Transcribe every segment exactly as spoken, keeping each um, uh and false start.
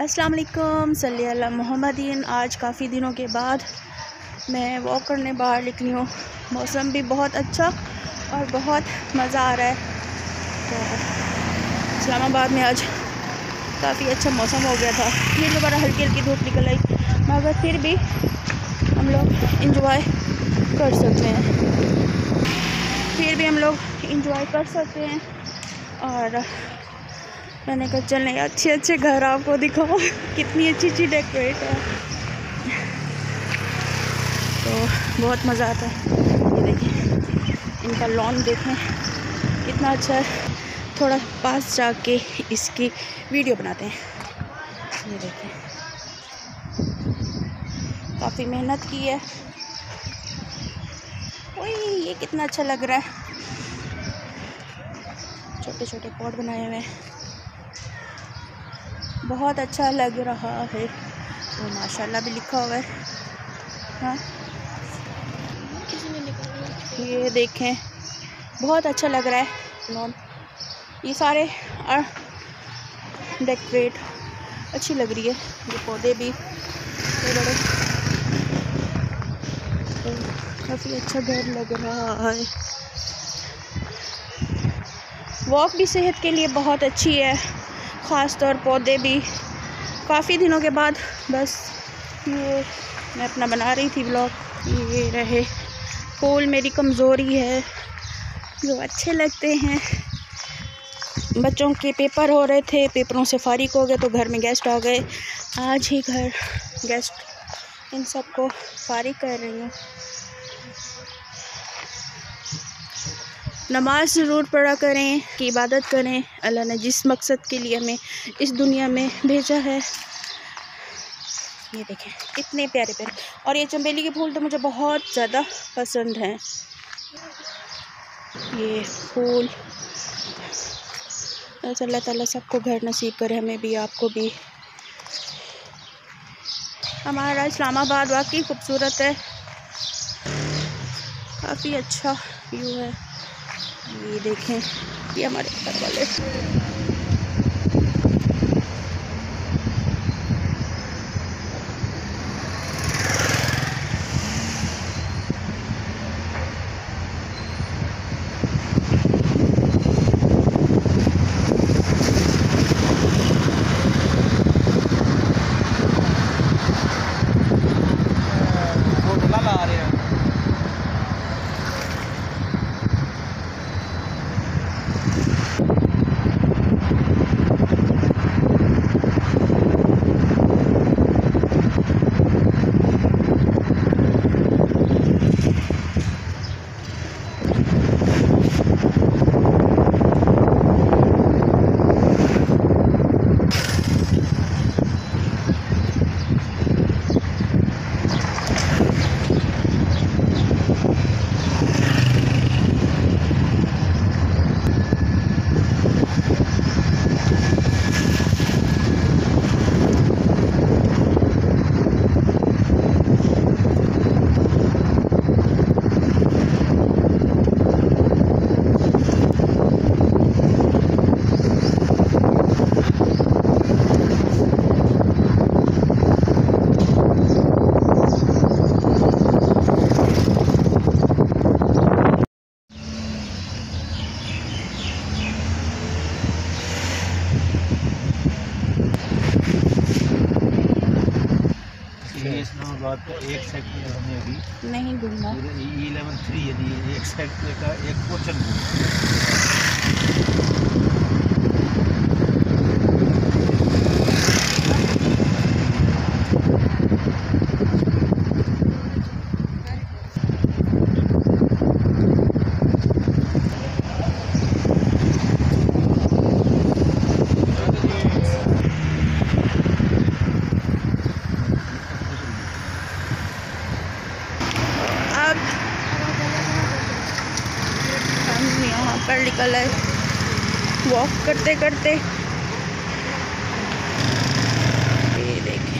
अस्सलाम वालेकुम, सल्ली अला मुहम्मदीन। आज काफ़ी दिनों के बाद मैं वॉक करने बाहर निकली हूँ। मौसम भी बहुत अच्छा और बहुत मज़ा आ रहा है। तो इस्लामाबाद में आज काफ़ी अच्छा मौसम हो गया था। ये दोबारा हल्की हल्की धूप निकल आई, मगर फिर भी हम लोग इंजॉय कर सकते हैं फिर भी हम लोग इंजॉय कर सकते हैं और मैंने कहा चलें अच्छे अच्छे घर आपको दिखाओ, कितनी अच्छी अच्छी डेकोरेट है। तो बहुत मज़ा आता है। ये देखिए इनका लॉन देखें कितना अच्छा है। थोड़ा पास जाके इसकी वीडियो बनाते हैं। ये देखिए काफ़ी मेहनत की है। ओए ये कितना अच्छा लग रहा है। छोटे छोटे पॉट बनाए हुए हैं, बहुत अच्छा लग रहा है। तो माशाल्लाह भी लिखा हुआ है। हाँ ये देखें बहुत अच्छा लग रहा है लॉन। ये सारे डेकोरेट अच्छी लग रही है। ये पौधे भी बड़े, तो काफ़ी अच्छा घर लग रहा है। वॉक भी सेहत के लिए बहुत अच्छी है, ख़ास तौर पौधे भी। काफ़ी दिनों के बाद बस ये मैं अपना बना रही थी ब्लॉग। ये रहे फूल, मेरी कमज़ोरी है जो अच्छे लगते हैं। बच्चों के पेपर हो रहे थे, पेपरों से फारिग हो गए तो घर में गेस्ट आ गए। आज ही घर गेस्ट इन सब को फारिग कर रही हूँ। नमाज ज़रूर पढ़ा करें, कि इबादत करें। अल्लाह ने जिस मकसद के लिए हमें इस दुनिया में भेजा है। ये देखें कितने प्यारे प्यारे, और ये चंबेली के फूल तो मुझे बहुत ज़्यादा पसंद हैं। ये फूल अल्लाह ताला सबको घर नसीब करे, हमें भी आपको भी। हमारा इस्लामाबाद वाकई खूबसूरत है, काफ़ी अच्छा व्यू है। ये देखें ये हमारे घर वाले इस्लामाबाद का एक सेक्टर हमें अभी नहीं घूमना। इलेवन थ्री यदि एक सेक्टर का एक पोर्शन पर निकल आए वॉक करते करते। ये देखें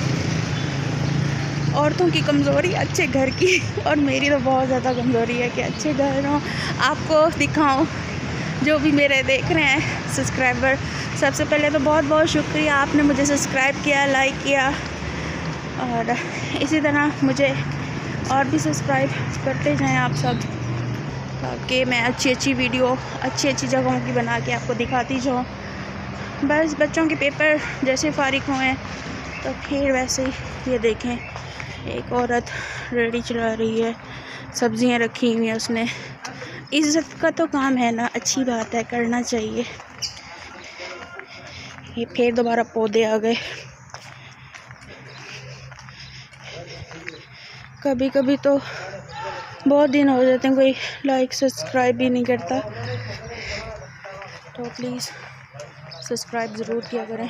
औरतों की कमज़ोरी अच्छे घर की, और मेरी तो बहुत ज़्यादा कमज़ोरी है कि अच्छे घर हों, आपको दिखाऊं जो भी मेरे देख रहे हैं सब्सक्राइबर, सबसे पहले तो बहुत बहुत शुक्रिया, आपने मुझे सब्सक्राइब किया, लाइक किया, और इसी तरह मुझे और भी सब्सक्राइब करते जाएं आप सब, ताकि मैं अच्छी अच्छी वीडियो अच्छी अच्छी जगहों की बना के आपको दिखाती जाऊँ। बस बच्चों के पेपर जैसे फारिग हुए तो फिर वैसे ही ये देखें, एक औरत रेडी चला रही है, सब्जियां रखी हुई हैं उसने। इज़्ज़त का तो काम है ना, अच्छी बात है, करना चाहिए। ये फिर दोबारा पौधे आ गए। कभी कभी तो बहुत दिन हो जाते हैं कोई लाइक सब्सक्राइब भी नहीं करता, तो प्लीज़ सब्सक्राइब ज़रूर किया करें।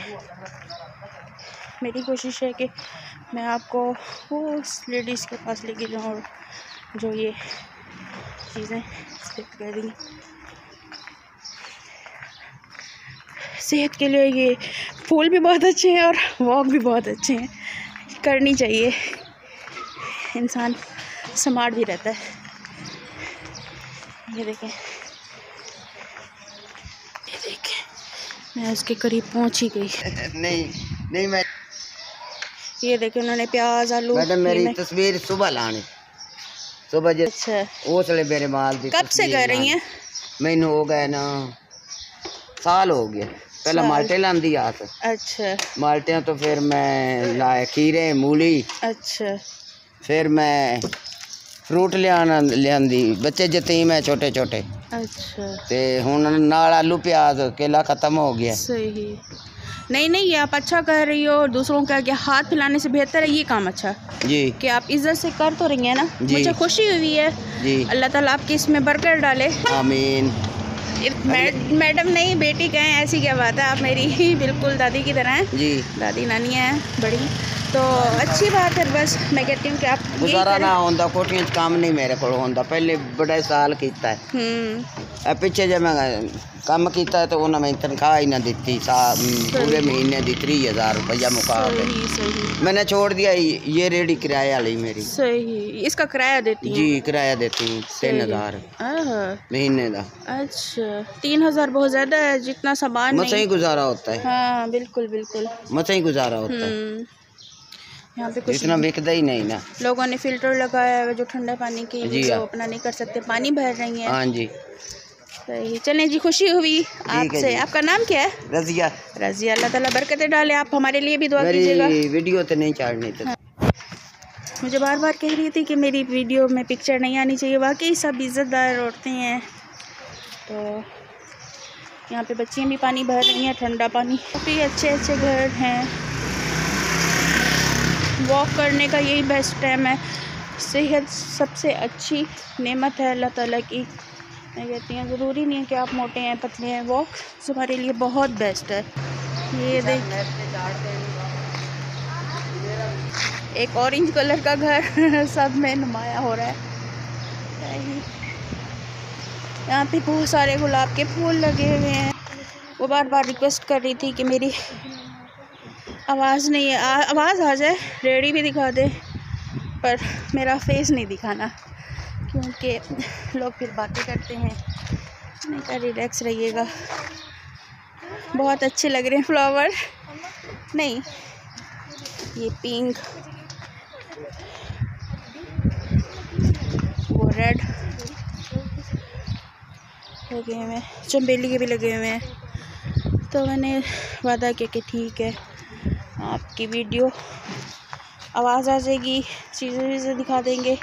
मेरी कोशिश है कि मैं आपको उस लेडीज़ के पास लेके जाऊँ और जो ये चीज़ें एक्सपेक्ट कर रही हैं। सेहत के लिए ये फूल भी बहुत अच्छे हैं और वॉक भी बहुत अच्छे हैं, करनी चाहिए, इंसान स्मार्ट भी रहता है। ये देखें, ये देखें, मैं उसके करीब पहुंच ही गई। नहीं नहीं मैं ये देखें, उन्होंने प्याज आलू। मैडम मेरी तस्वीर सुबह लानी, सुबह जो अच्छा, उसले मेरे माल दी कब से कर रही हैं? मैनू हो गए ना साल हो गया। पहला माल्टे लांदी आत। अच्छा, माल्टियां तो फिर मैं लाए खीरे मूली। अच्छा, फिर मैं फ्रूट लियाना लियांदी, बच्चे यतीम है छोटे छोटे। अच्छा, ते हुन नाल आलू प्याज केला खत्म हो गया। सही। नहीं नहीं, ये आप अच्छा कर रही हो, दूसरों का क्या हाथ फैलाने से बेहतर है ये काम अच्छा जी, कि आप इज्जत से कर तो रही हैं ना, मुझे खुशी हुई है जी। अल्लाह ताला आपकी इसमें बरकत डाले, आमीन। मैडम नहीं बेटी कहें, ऐसी क्या बात है, आप मेरी बिल्कुल दादी की तरह हैं जी, दादी नानी हैं बड़ी, तो अच्छी बात है। बस मैं कहती हूँ कि आप गुजारा ना होंदा, कोठियां च काम नहीं मेरे को होंदा, पहले बड़े साल कीता है। हम्म, पिछे जब मैं काम किया तो उन्होंने तनख्वाह ही ना दी, पूरे महीने दी तीस हजार रुपया मुकाबले मैंने छोड़ दिया। ये रेडी किराया वाली मेरी। सही, इसका किराया देती जी, किराया देती हूँ तीन हजार महीने का। अच्छा, तीन हजार बहुत ज्यादा है, जितना सामान मत ही गुजारा होता है। हाँ बिल्कुल बिल्कुल, मत ही गुजारा होता है, यहाँ पे कुछ इतना बिकता ही नहीं ना। लोगों ने फिल्टर लगाया है जो ठंडा पानी की, जी तो अपना नहीं कर सकते, पानी भर रही है। हाँ जी, सही। चलें जी, खुशी हुई आपसे। आपका नाम क्या है? रजिया। रजिया, अल्लाह ताला बरकतें डाले, आप हमारे लिए भी दुआ कीजिएगा। वीडियो तो नहीं चाड़नी थी। हाँ। मुझे बार बार कह रही थी कि मेरी वीडियो में पिक्चर नहीं आनी चाहिए, वाकई सब इज़्ज़तदार औरतें हैं। तो यहाँ पे बच्चियाँ भी पानी भर रही हैं, ठंडा पानी। काफ़ी अच्छे अच्छे घर हैं, वॉक करने का यही बेस्ट टाइम है। सेहत सबसे अच्छी नेमत है अल्लाह ताला की। मैं कहती हूँ ज़रूरी नहीं है कि आप मोटे हैं पतले हैं, वॉक हमारे लिए बहुत बेस्ट है। ये देख, एक ऑरेंज कलर का घर सब में नुमाया हो रहा है। यहाँ पे बहुत सारे गुलाब के फूल लगे हुए हैं। वो बार बार रिक्वेस्ट कर रही थी कि मेरी आवाज़ नहीं है, आवाज़ आ जाए, रेडी भी दिखा दे, पर मेरा फेस नहीं दिखाना, क्योंकि लोग फिर बातें करते हैं। मैं कहा रिलैक्स रहिएगा। बहुत अच्छे लग रहे हैं फ्लावर, नहीं ये पिंक, वो रेड लगे हुए हैं, चमेली के भी लगे हुए हैं। तो मैंने वादा किया कि ठीक है, आपकी वीडियो आवाज़ आ जाएगी, चीज़ें चीज़ें दिखा देंगे।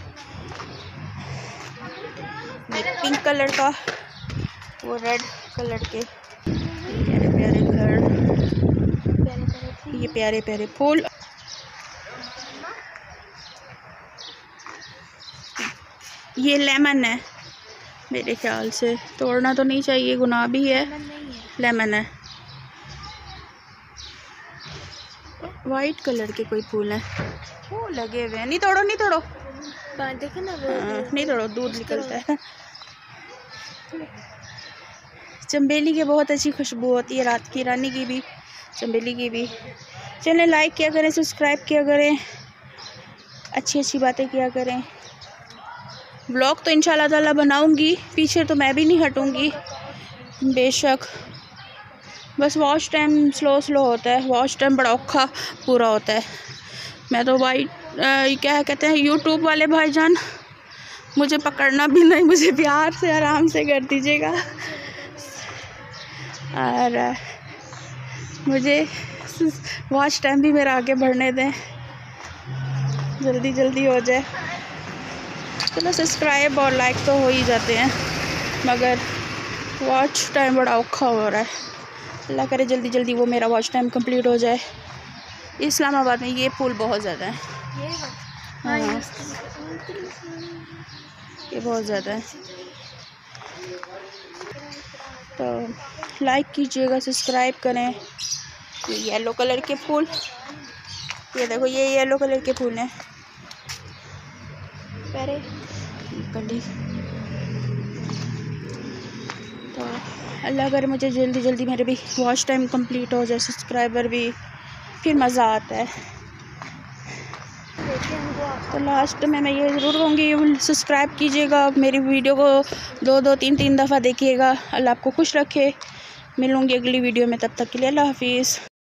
पिंक कलर का, वो रेड कलर के प्यारे प्यारे घर, ये प्यारे प्यारे फूल। ये लेमन है मेरे ख्याल से, तोड़ना तो नहीं चाहिए, गुनाह भी है। लेमन है, वाइट कलर के कोई फूल हैं, वो लगे हुए हैं। नहीं तोड़ो, नहीं तोड़ो, देखो ना वो, नहीं तोड़ो, दूध निकलता है। चमेली की बहुत अच्छी खुशबू होती है, रात की रानी की भी, चमेली की भी। चलें, लाइक किया करें, सब्सक्राइब किया करें, अच्छी अच्छी बातें किया करें। व्लॉग तो इंशाल्लाह ताला बनाऊंगी, पीछे तो मैं भी नहीं हटूंगी। बेशक बस वॉच टाइम स्लो स्लो होता है, वॉच टाइम बड़ा औखा पूरा होता है। मैं तो भाई आ, क्या कहते हैं यूट्यूब वाले भाईजान, मुझे पकड़ना भी नहीं, मुझे प्यार से आराम से कर दीजिएगा और आ, मुझे वॉच टाइम भी मेरा आगे बढ़ने दें, जल्दी जल्दी हो जाए। चलो सब्सक्राइब और लाइक तो हो ही जाते हैं, मगर वॉच टाइम बड़ा औखा हो रहा है। अल्लाह करे जल्दी जल्दी वो मेरा वॉच टाइम कंप्लीट हो जाए। इस्लामाबाद में ये पुल बहुत ज़्यादा है, हाँ ये बहुत ज़्यादा है। तो लाइक कीजिएगा, सब्सक्राइब करें। ये येलो कलर के फूल, ये देखो ये येलो कलर के फूल हैं प्यारे कली। तो अल्लाह करे मुझे जल्दी जल्दी मेरे भी वॉच टाइम कंप्लीट हो जाए, सब्सक्राइबर भी, फिर मज़ा आता है। तो लास्ट में मैं ये ज़रूर कहूँगी सब्सक्राइब कीजिएगा, मेरी वीडियो को दो दो तीन तीन दफ़ा देखिएगा। अल्लाह आपको खुश रखे। मिलूँगी अगली वीडियो में, तब तक के लिए अल्लाह हाफिज़।